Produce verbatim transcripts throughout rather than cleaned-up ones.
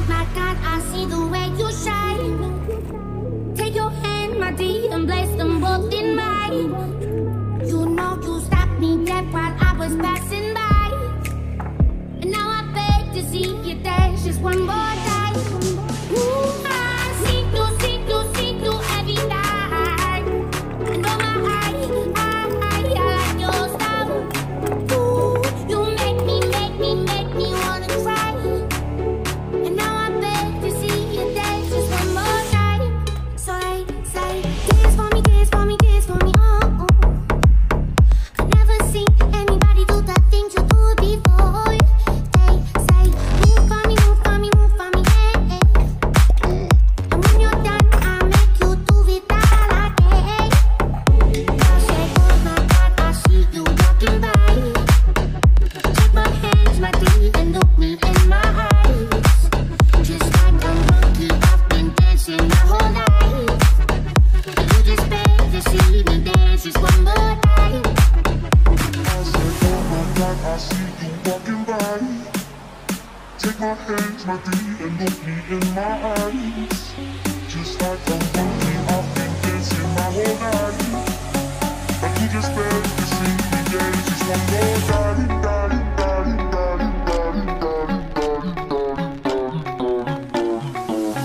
my God, I see the way you shine. Take your hand, my dear, and place them both in mine. You know you stopped me dead while I was passing by, and now I beg to see you dance just one more time. Ooh, I see you, see you, see you every night. And oh my, I, I, I, I like your style. Ooh, you make me, make me, make me wanna cry. And now I beg to see you dance just one more time. So they say, dance for me, dance for me, dance for me, oh, oh. I've never seen anybody do the things you do before. They say, move for me, move for me, move for me, eh, eh. And when you're done, I'll make you do it all again. I say, oh my God, I see you walking by. Take my hands, my dear, and look me in my eyes. Just like a monkey, I've been dancing my whole life. And you just beg to see me dance just one more time. I said, oh my God, I see you walking by. Take my hands, my dear, and look me in my eyes. Just like a monkey, I've been dancing my whole life. And you just beg to see me dance just one more time. Darling, darling, darling, darling, darling, darling, darling, darling, darling, darling.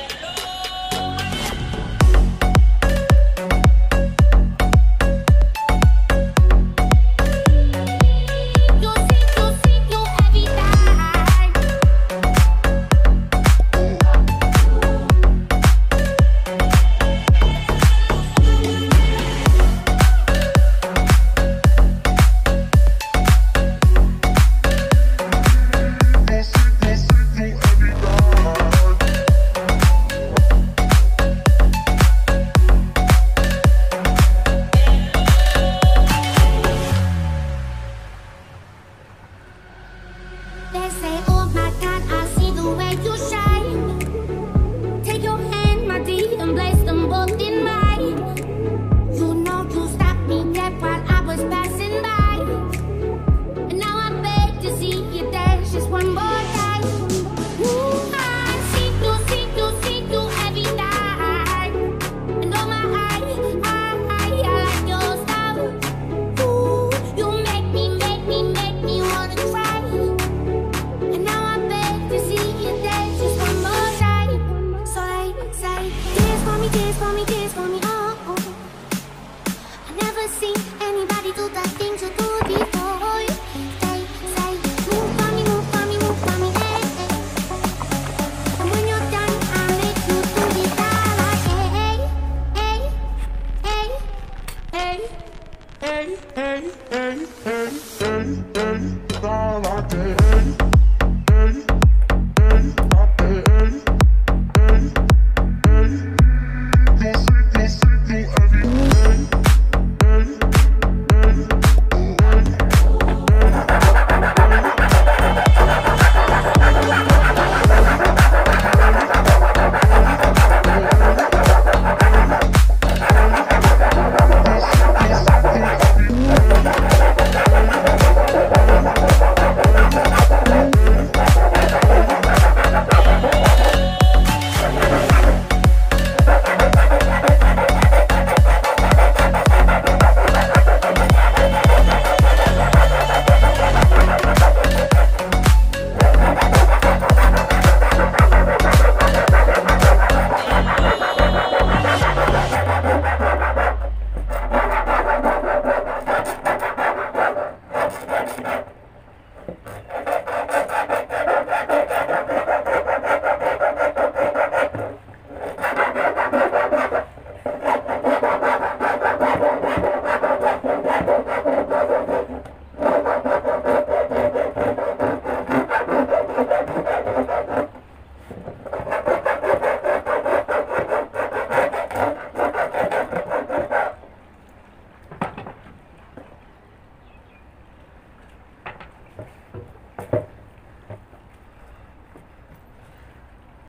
You see, you see, you every night. They say, oh my God, I see the way you shine. Take your hand, my dear, and place them both in mine. You know you stopped me dead while I was passing by, and now I beg to see you dance just one more time. Ooh, I see you, see you, see you every night. And oh my, I, I, I, I like your style. Ooh, you make me, make me, make me wanna cry. And now I beg to see you dance just one more time. So they say, dance for me, dance for me, dance for me, oh, oh. I've never seen anybody do the things you do before. They say, move for me, move for me, move for me, eh, eh. And when you're done, I'll make you do it all again. Hey, hey, hey, Hey, hey, hey, hey, hey, hey, all I can. Hey, hey, hey, I can. Hey, hey, hey. You see, you see, you every day. Hey, hey,